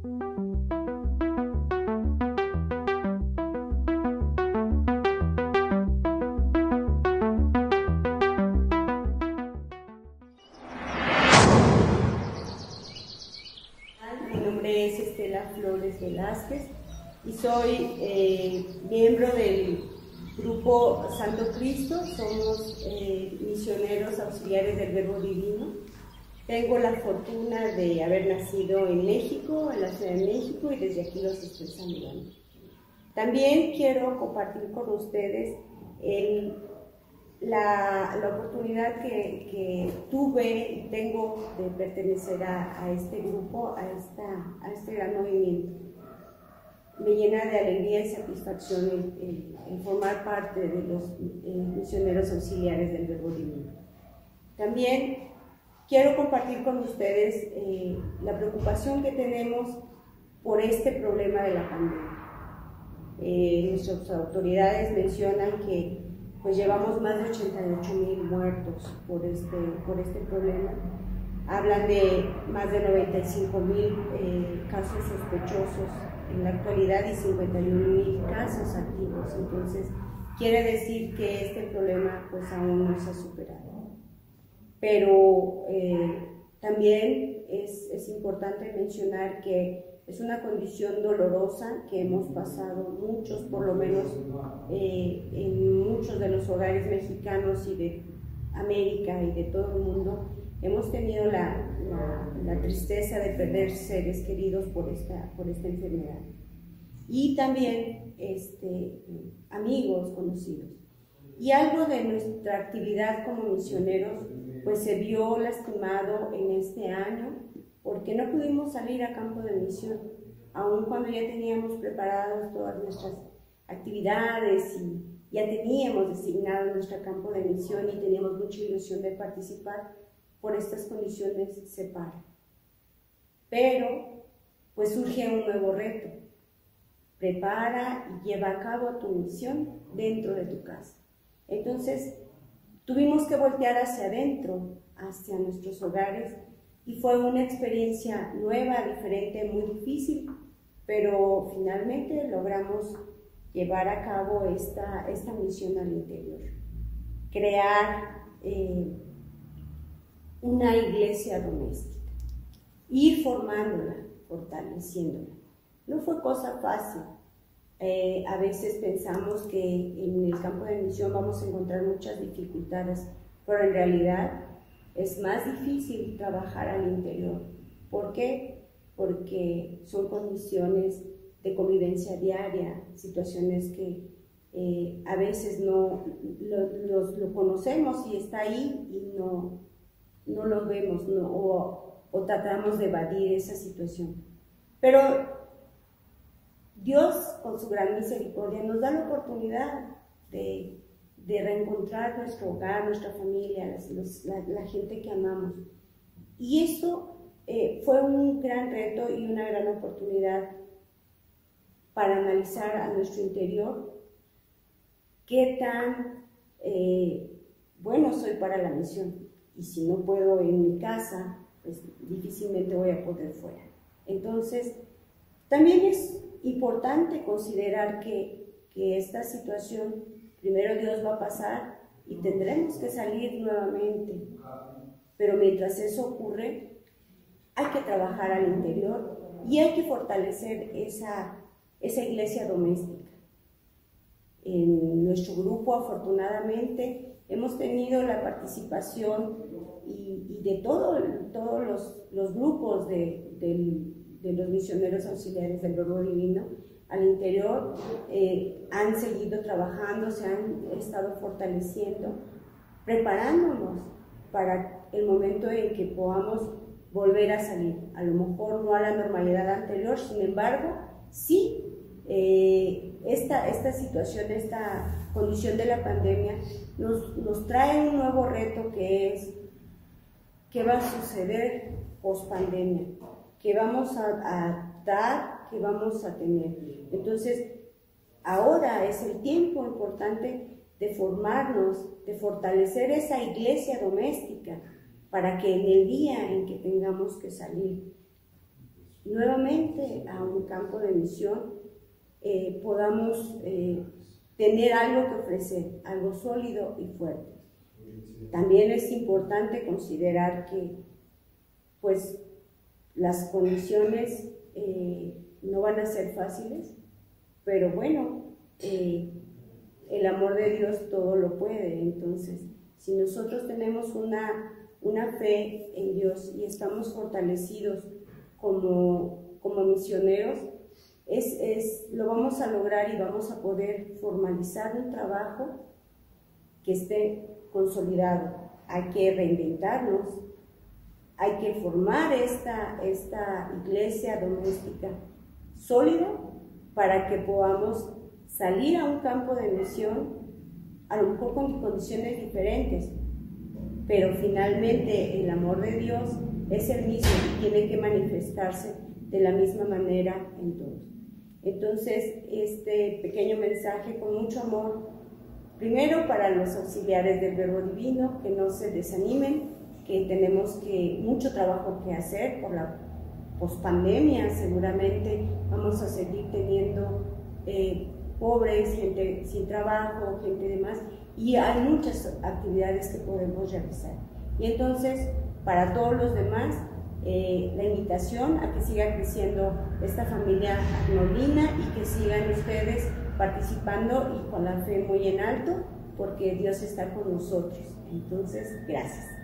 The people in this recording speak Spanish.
Mi nombre es Estela Flores Velázquez y soy miembro del Grupo Santo Cristo. Somos misioneros auxiliares del Verbo Divino. Tengo la fortuna de haber nacido en México, en la Ciudad de México, y desde aquí los estoy saludando. También quiero compartir con ustedes la oportunidad que tuve y tengo de pertenecer a este grupo, a este gran movimiento. Me llena de alegría y satisfacción el formar parte de los misioneros auxiliares del Verbo Divino. También quiero compartir con ustedes la preocupación que tenemos por este problema de la pandemia. Nuestras autoridades mencionan que pues llevamos más de 88,000 muertos por este problema. Hablan de más de 95,000 casos sospechosos en la actualidad y 51,000 casos activos. Entonces, quiere decir que este problema pues aún no se ha superado. Pero también es importante mencionar que es una condición dolorosa que hemos pasado muchos, por lo menos en muchos de los hogares mexicanos y de América y de todo el mundo. Hemos tenido la tristeza de perder seres queridos por esta enfermedad. Y también amigos, conocidos. Y algo de nuestra actividad como misioneros pues se vio lastimado en este año, porque no pudimos salir a campo de misión, aun cuando ya teníamos preparadas todas nuestras actividades y ya teníamos designado nuestro campo de misión y teníamos mucha ilusión de participar. Por estas condiciones se para. Pero pues surge un nuevo reto. Prepara y lleva a cabo tu misión dentro de tu casa. Entonces tuvimos que voltear hacia adentro, hacia nuestros hogares, y fue una experiencia nueva, diferente, muy difícil, pero finalmente logramos llevar a cabo esta misión al interior. Crear una iglesia doméstica, ir formándola, fortaleciéndola. No fue cosa fácil. A veces pensamos que en el campo de misión vamos a encontrar muchas dificultades, pero en realidad es más difícil trabajar al interior. ¿Por qué? Porque son condiciones de convivencia diaria, situaciones que a veces no lo conocemos y está ahí y no lo vemos, o tratamos de evadir esa situación. Pero Dios, con su gran misericordia, nos da la oportunidad de reencontrar nuestro hogar, nuestra familia, la gente que amamos. Y eso fue un gran reto y una gran oportunidad para analizar a nuestro interior qué tan bueno soy para la misión. Y si no puedo en mi casa, pues difícilmente voy a poder fuera. Entonces, también es importante considerar que esta situación, primero Dios va a pasar y tendremos que salir nuevamente. Pero mientras eso ocurre, hay que trabajar al interior y hay que fortalecer esa iglesia doméstica. En nuestro grupo, afortunadamente, hemos tenido la participación y de todos los grupos de los misioneros auxiliares del Verbo Divino al interior. Han seguido trabajando, se han estado fortaleciendo, preparándonos para el momento en que podamos volver a salir. A lo mejor no a la normalidad anterior, sin embargo, sí, esta situación, esta condición de la pandemia nos trae un nuevo reto, que es qué va a suceder post pandemia, qué vamos a dar, qué vamos a tener. Entonces, ahora es el tiempo importante de formarnos, de fortalecer esa iglesia doméstica, para que en el día en que tengamos que salir nuevamente a un campo de misión, podamos tener algo que ofrecer, algo sólido y fuerte. También es importante considerar que pues las condiciones no van a ser fáciles, pero bueno, el amor de Dios todo lo puede. Entonces, si nosotros tenemos una fe en Dios y estamos fortalecidos como misioneros, lo vamos a lograr y vamos a poder formalizar un trabajo que esté consolidado. Hay que reinventarnos, hay que formar esta iglesia doméstica sólida para que podamos salir a un campo de misión, a lo mejor con condiciones diferentes, pero finalmente el amor de Dios es el mismo y tiene que manifestarse de la misma manera en todos. Entonces, este pequeño mensaje con mucho amor, primero para los auxiliares del Verbo Divino, que no se desanimen, que tenemos mucho trabajo que hacer por la pospandemia. Seguramente vamos a seguir teniendo pobres, gente sin trabajo, gente demás, y hay muchas actividades que podemos realizar. Y entonces, para todos los demás, la invitación a que siga creciendo esta familia agnolina y que sigan ustedes participando y con la fe muy en alto, porque Dios está con nosotros. Entonces, gracias.